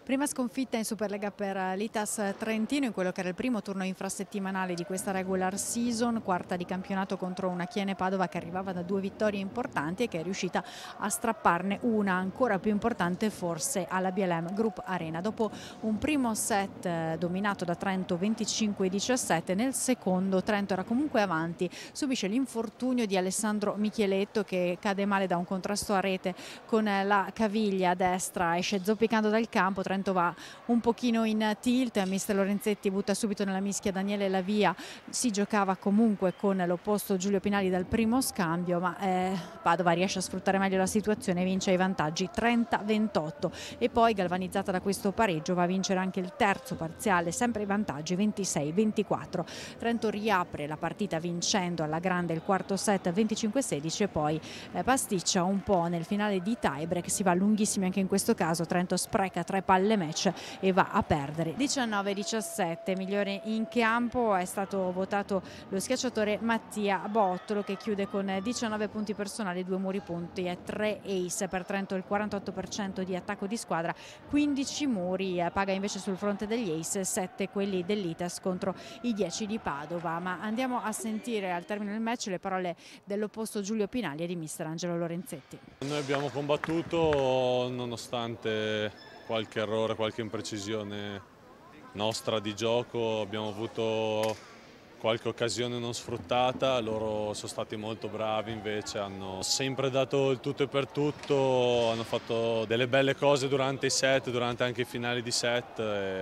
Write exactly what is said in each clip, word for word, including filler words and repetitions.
Prima sconfitta in Superlega per l'I T A S Trentino in quello che era il primo turno infrasettimanale di questa regular season, quarta di campionato contro una Chiene Padova che arrivava da due vittorie importanti e che è riuscita a strapparne una ancora più importante forse alla B L M Group Arena. Dopo un primo set eh, dominato da Trento venticinque a diciassette, nel secondo Trento era comunque avanti, subisce l'infortunio di Alessandro Micheletto che cade male da un contrasto a rete con la caviglia a destra, esce zoppicando dal campo. Trento va un pochino in tilt, mister Lorenzetti butta subito nella mischia Daniele Lavia, si giocava comunque con l'opposto Giulio Pinali dal primo scambio, ma eh, Padova riesce a sfruttare meglio la situazione e vince i vantaggi trenta a ventotto e poi galvanizzata da questo pareggio va a vincere anche il terzo parziale, sempre i vantaggi ventisei a ventiquattro. Trento riapre la partita vincendo alla grande il quarto set venticinque a sedici e poi eh, pasticcia un po' nel finale di tiebreak, si va lunghissimi anche in questo caso, Trento spreca tre palle match e va a perdere diciannove a diciassette. Migliore in campo è stato votato lo schiacciatore Mattia Bottolo che chiude con diciannove punti personali, due muri punti e tre ace. Per Trento il quarantotto per cento di attacco di squadra, quindici muri, paga invece sul fronte degli ace, sette quelli dell'I T A S contro i dieci di Padova. Ma andiamo a sentire al termine del match le parole dell'opposto Giulio Pinali e di mister Angelo Lorenzetti. Noi abbiamo combattuto nonostante qualche errore, qualche imprecisione nostra di gioco, abbiamo avuto qualche occasione non sfruttata, loro sono stati molto bravi invece, hanno sempre dato il tutto e per tutto, hanno fatto delle belle cose durante i set, durante anche i finali di set,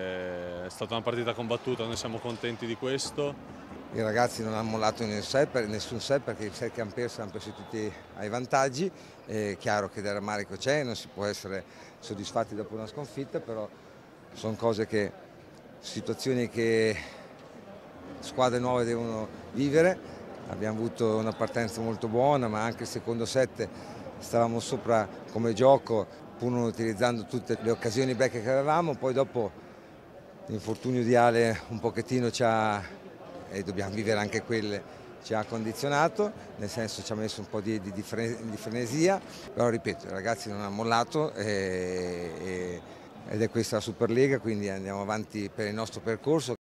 è stata una partita combattuta, noi siamo contenti di questo. I ragazzi non hanno mollato in set, nessun set perché i set che hanno perso hanno preso tutti ai vantaggi. È chiaro che del rammarico c'è, non si può essere soddisfatti dopo una sconfitta, però sono cose che, situazioni che squadre nuove devono vivere. Abbiamo avuto una partenza molto buona, ma anche il secondo set stavamo sopra come gioco, pur non utilizzando tutte le occasioni becche che avevamo. Poi dopo l'infortunio di Ale un pochettino ci ha, e dobbiamo vivere anche quelle, ci ha condizionato, nel senso ci ha messo un po' di, di, di frenesia, però ripeto, i ragazzi non hanno mollato e, e, ed è questa la Superlega, quindi andiamo avanti per il nostro percorso.